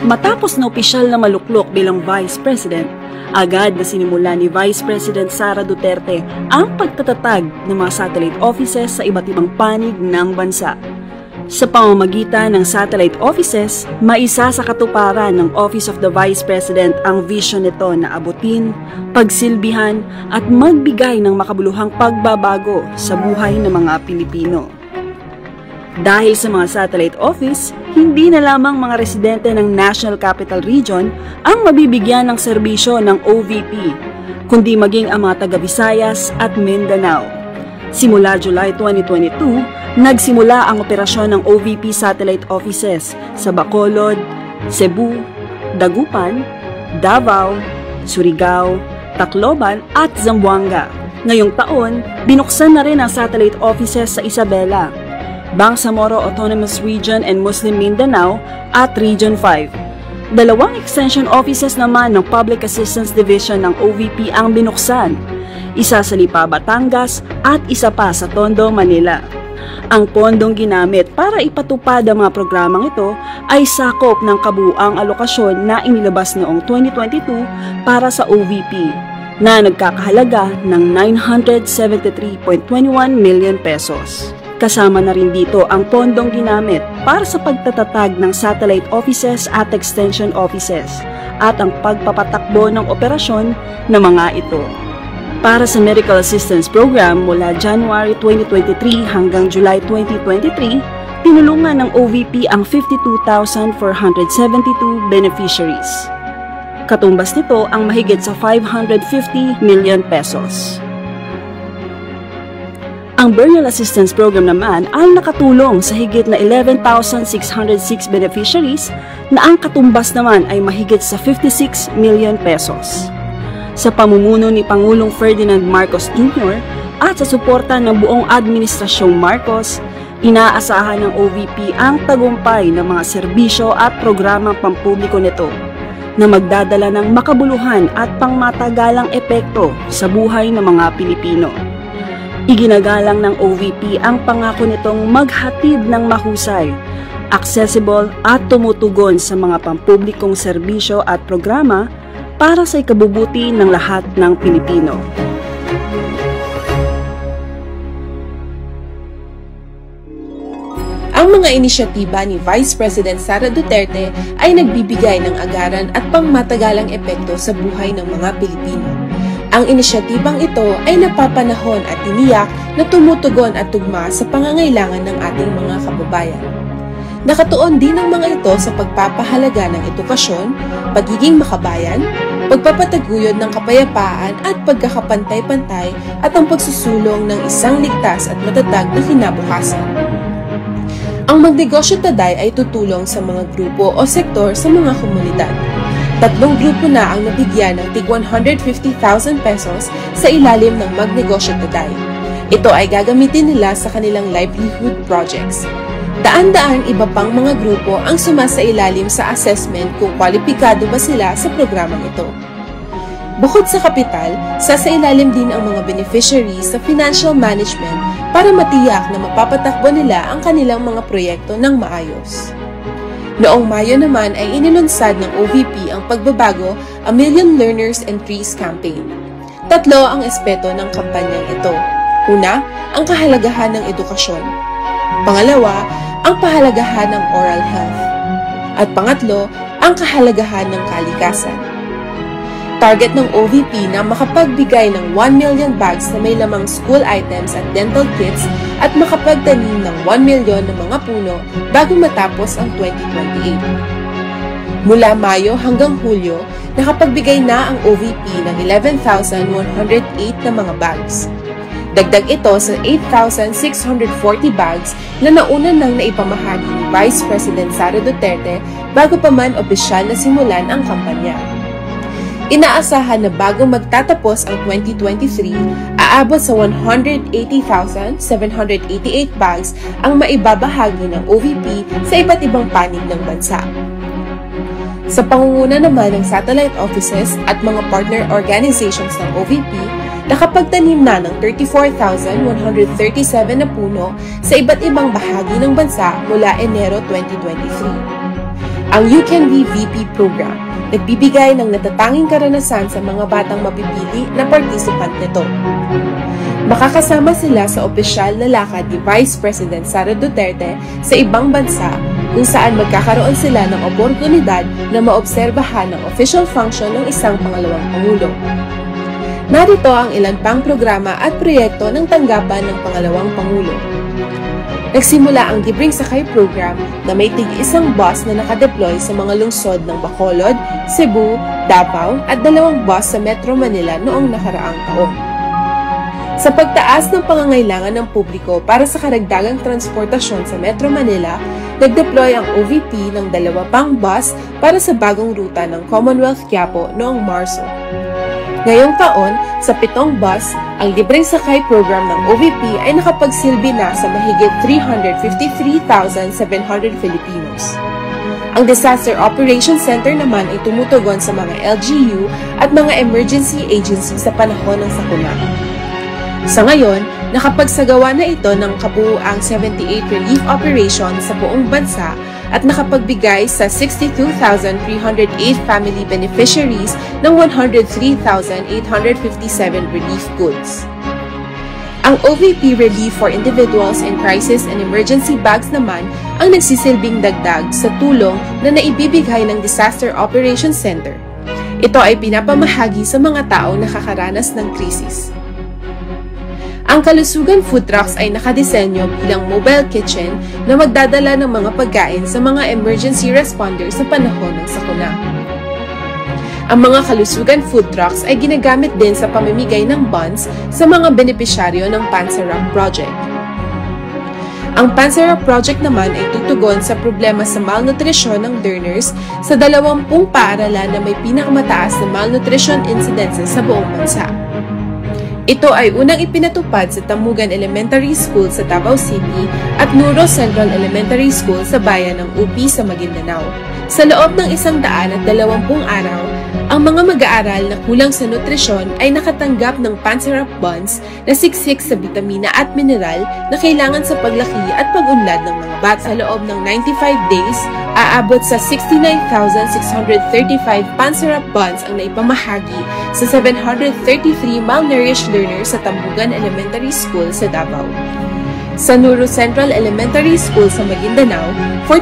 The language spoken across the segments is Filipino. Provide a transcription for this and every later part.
Matapos na opisyal na maluklok bilang Vice President, agad na sinimula ni Vice President Sara Duterte ang pagtatatag ng mga satellite offices sa iba't ibang panig ng bansa. Sa pamamagitan ng satellite offices, maisa sa katuparan ng Office of the Vice President ang vision nito na abutin, pagsilbihan at magbigay ng makabuluhang pagbabago sa buhay ng mga Pilipino. Dahil sa mga satellite office, hindi na lamang mga residente ng National Capital Region ang mabibigyan ng serbisyo ng OVP, kundi maging ang mga taga-Visayas at Mindanao. Simula July 2022, nagsimula ang operasyon ng OVP satellite offices sa Bacolod, Cebu, Dagupan, Davao, Surigao, Tacloban at Zamboanga. Ngayong taon, binuksan na rin ang satellite offices sa Isabela, Bangsamoro Autonomous Region and Muslim Mindanao at Region 5. Dalawang extension offices naman ng Public Assistance Division ng OVP ang binuksan, isa sa Lipa, Batangas at isa pa sa Tondo, Manila. Ang pondong ginamit para ipatupad ang mga programang ito ay sakop ng kabuuang alokasyon na inilabas noong 2022 para sa OVP na nagkakahalaga ng 973.21 million pesos. Kasama na rin dito ang pondong ginamit para sa pagtatatag ng satellite offices at extension offices at ang pagpapatakbo ng operasyon ng mga ito. Para sa Medical Assistance Program mula January 2023 hanggang July 2023, tinulungan ng OVP ang 52,472 beneficiaries. Katumbas nito ang mahigit sa 550 million pesos. Ang Burial Assistance Program naman ay nakatulong sa higit na 11,606 beneficiaries na ang katumbas naman ay mahigit sa 56 million pesos. Sa pamumuno ni Pangulong Ferdinand Marcos Jr. at sa suporta ng buong Administrasyong Marcos, inaasahan ng OVP ang tagumpay ng mga serbisyo at programang pampubliko nito na magdadala ng makabuluhan at pangmatagalang epekto sa buhay ng mga Pilipino. Iginagalang ng OVP ang pangako nitong maghatid ng mahusay, accessible at tumutugon sa mga pampublikong serbisyo at programa para sa ikabubuti ng lahat ng Pilipino. Ang mga inisyatiba ni Vice President Sara Duterte ay nagbibigay ng agaran at pangmatagalang epekto sa buhay ng mga Pilipino. Ang inisyatibang ito ay napapanahon at tiniyak na tumutugon at tugma sa pangangailangan ng ating mga kababayan. Nakatuon din ang mga ito sa pagpapahalaga ng edukasyon, pagiging makabayan, pagpapataguyod ng kapayapaan at pagkakapantay-pantay at ang pagsusulong ng isang ligtas at matatag na kinabukasan. Ang Magnegosyo Taday ay tutulong sa mga grupo o sektor sa mga komunidad. 3 grupo na ang nabigyan ng tig 150,000 pesos sa ilalim ng Magnegosyo Taday. Ito ay gagamitin nila sa kanilang livelihood projects. Daan-daang iba pang mga grupo ang sumasailalim sa assessment kung kwalipikado ba sila sa programang ito. Bukod sa kapital, sasailalim din ang mga beneficiaries sa financial management para matiyak na mapapatakbo nila ang kanilang mga proyekto ng maayos. Noong Mayo naman ay inilunsad ng OVP ang pagbabago A Million Learners and Trees campaign. 3 ang aspeto ng kampanyang ito. Una, ang kahalagahan ng edukasyon. Pangalawa, ang pahalagahan ng oral health. At pangatlo, ang kahalagahan ng kalikasan. Target ng OVP na makapagbigay ng 1 million bags na may lamang school items at dental kits at makapagtanim ng 1 million ng mga puno bago matapos ang 2028. Mula Mayo hanggang Hulyo, nakapagbigay na ang OVP ng 11,108 na mga bags. Dagdag ito sa 8,640 bags na nauna nang naipamahagi ni Vice President Sara Duterte bago pa man opisyal na simulan ang kampanya. Inaasahan na bago magtatapos ang 2023, aabot sa 180,788 bags ang maibabahagi ng OVP sa iba't ibang panig ng bansa. Sa pangunguna naman ng satellite offices at mga partner organizations ng OVP, nakapagtanim na ng 34,137 na puno sa iba't ibang bahagi ng bansa mula Enero 2023. Ang You Can Be VP program, nagbibigay ng natatanging karanasan sa mga batang mapipili na participant nito. Makakasama sila sa opisyal na lakad ni Vice President Sara Duterte sa ibang bansa kung saan magkakaroon sila ng oportunidad na maobserbahan ang official function ng isang pangalawang Pangulo. Narito ang ilan pang programa at proyekto ng tanggapan ng pangalawang Pangulo. Nagsimula ang Libreng Sakay program na may tig-isang bus na nakadeploy sa mga lungsod ng Bacolod, Cebu, Davao at 2 bus sa Metro Manila noong nakaraang taon. Sa pagtaas ng pangangailangan ng publiko para sa karagdagang transportasyon sa Metro Manila, nag-deploy ang OVP ng 2 pang bus para sa bagong ruta ng Commonwealth Quiapo noong Marso. Ngayong taon, sa 7 bus, ang Libreng Sakay program ng OVP ay nakapagsilbi na sa mahigit 353,700 Filipinos. Ang Disaster Operations Center naman ay tumutugon sa mga LGU at mga emergency agencies sa panahon ng sakuna. Sa ngayon, nakapagsagawa na ito ng kabuuang 78 relief operations sa buong bansa at nakapagbigay sa 62,308 family beneficiaries ng 103,857 relief goods. Ang OVP Relief for Individuals in Crisis and Emergency Bags naman ang nagsisilbing dagdag sa tulong na naibibigay ng Disaster Operations Center. Ito ay pinapamahagi sa mga taong nakakaranas ng krisis. Ang Kalusugan Food Trucks ay nakadisenyo bilang mobile kitchen na magdadala ng mga pagkain sa mga emergency responders sa panahon ng sakuna. Ang mga Kalusugan Food Trucks ay ginagamit din sa pamimigay ng buns sa mga benepisyaryo ng Pansarap Project. Ang Pansarap Project naman ay tutugon sa problema sa malnutrisyon ng learners sa 20 paaralan na may pinakamataas na malnutrition incidences sa buong bansa. Ito ay unang ipinatupad sa Tamugan Elementary School sa Davao City at Nuro Central Elementary School sa bayan ng UP sa Maguindanao. Sa loob ng 120 araw, ang mga mag-aaral na kulang sa nutrisyon ay nakatanggap ng Pansarap buns na siksik sa bitamina at mineral na kailangan sa paglaki at pag-unlad ng mga bata. Sa loob ng 95 days, aabot sa 69,635 Pansarap buns ang naipamahagi sa 733 malnourished learners sa Tambugan Elementary School sa Davao. Sa Nuro Central Elementary School sa Maguindanao,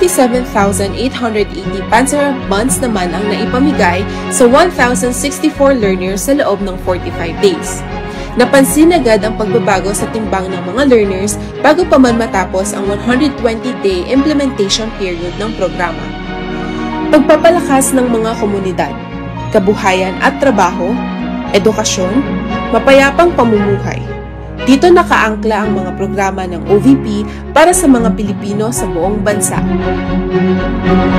47,880 Pansarap buns naman ang naipamigay sa 1,064 learners sa loob ng 45 days. Napansin agad ang pagbabago sa timbang ng mga learners bago pa man matapos ang 120-day implementation period ng programa. Pagpapalakas ng mga komunidad, kabuhayan at trabaho, edukasyon, mapayapang pamumuhay. Dito nakaangkla ang mga programa ng OVP para sa mga Pilipino sa buong bansa.